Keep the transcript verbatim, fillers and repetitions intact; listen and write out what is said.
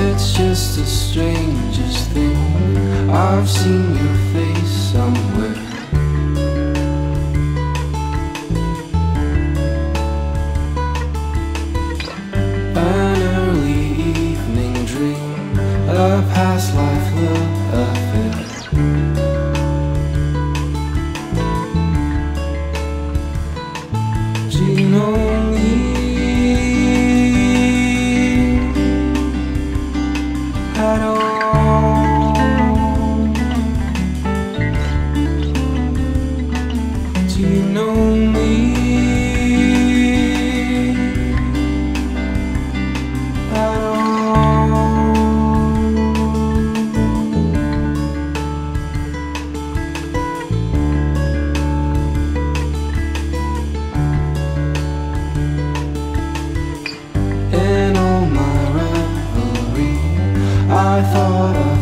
it's just the strangest thing. I've seen your face somewhere. An early evening dream, a past life love affair. Do you know me at all? Do you know me at all? In all my revelry, I thought I